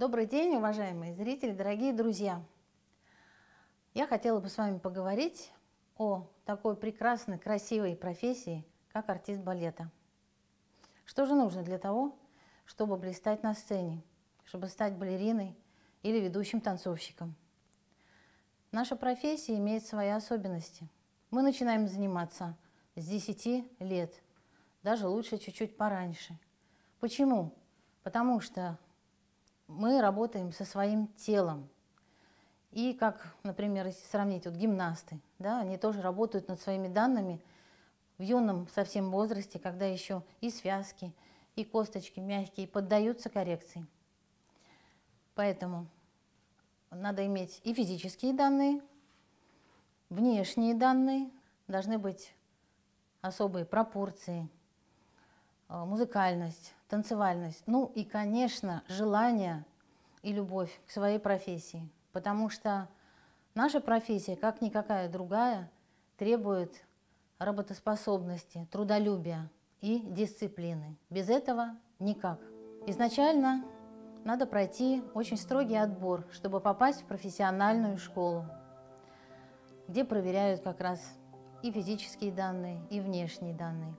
Добрый день, уважаемые зрители, дорогие друзья! Я хотела бы с вами поговорить о такой прекрасной, красивой профессии, как артист балета. Что же нужно для того, чтобы блистать на сцене, чтобы стать балериной или ведущим танцовщиком? Наша профессия имеет свои особенности. Мы начинаем заниматься с 10 лет, даже лучше чуть-чуть пораньше. Почему? Потому что мы работаем со своим телом. И как, например, если сравнить вот гимнасты, да, они тоже работают над своими данными в юном совсем возрасте, когда еще и связки, и косточки мягкие поддаются коррекции. Поэтому надо иметь и физические данные, внешние данные, должны быть особые пропорции, музыкальность, танцевальность, ну и, конечно, желание и любовь к своей профессии, потому что наша профессия, как никакая другая, требует работоспособности, трудолюбия и дисциплины. Без этого никак. Изначально надо пройти очень строгий отбор, чтобы попасть в профессиональную школу, где проверяют как раз и физические данные, и внешние данные.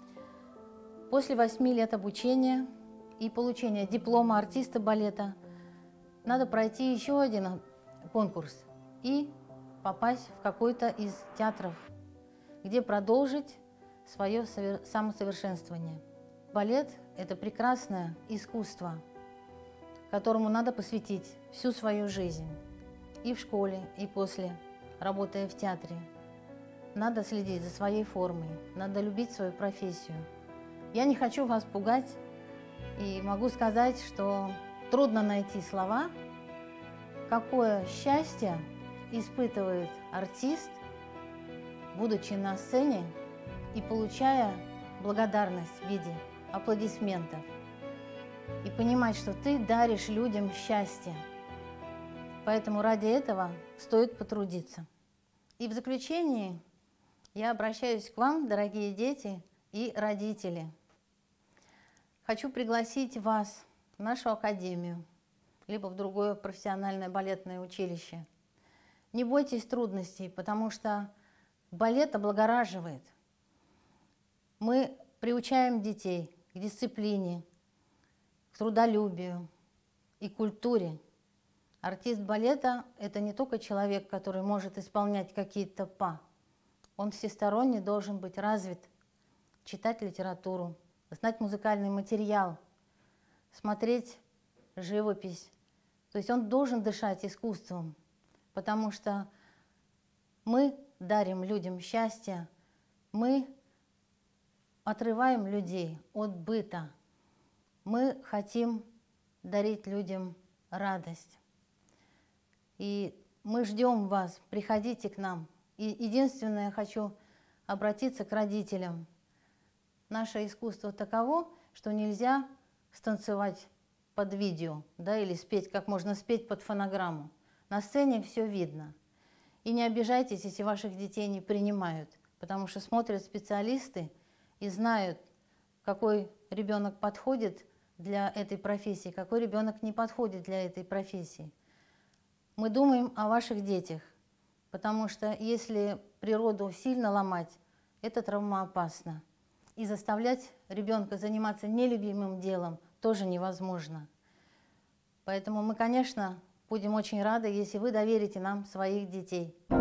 После 8 лет обучения и получения диплома артиста балета надо пройти еще один конкурс и попасть в какой-то из театров, где продолжить свое самосовершенствование. Балет – это прекрасное искусство, которому надо посвятить всю свою жизнь. И в школе, и после, работая в театре. Надо следить за своей формой, надо любить свою профессию. Я не хочу вас пугать и могу сказать, что трудно найти слова, какое счастье испытывает артист, будучи на сцене и получая благодарность в виде аплодисментов. И понимать, что ты даришь людям счастье. Поэтому ради этого стоит потрудиться. И в заключении я обращаюсь к вам, дорогие дети и родители. Хочу пригласить вас в нашу академию, либо в другое профессиональное балетное училище. Не бойтесь трудностей, потому что балет облагораживает. Мы приучаем детей к дисциплине, к трудолюбию и культуре. Артист балета – это не только человек, который может исполнять какие-то па. Он всесторонне должен быть развит, читать литературу, знать музыкальный материал, смотреть живопись. То есть он должен дышать искусством, потому что мы дарим людям счастье, мы отрываем людей от быта, мы хотим дарить людям радость. И мы ждем вас, приходите к нам. И единственное, я хочу обратиться к родителям. Наше искусство таково, что нельзя станцевать под видео, да, или спеть, как можно спеть под фонограмму. На сцене все видно. И не обижайтесь, если ваших детей не принимают, потому что смотрят специалисты и знают, какой ребенок подходит для этой профессии, какой ребенок не подходит для этой профессии. Мы думаем о ваших детях, потому что если природу сильно ломать, это травмоопасно. И заставлять ребенка заниматься нелюбимым делом тоже невозможно. Поэтому мы, конечно, будем очень рады, если вы доверите нам своих детей.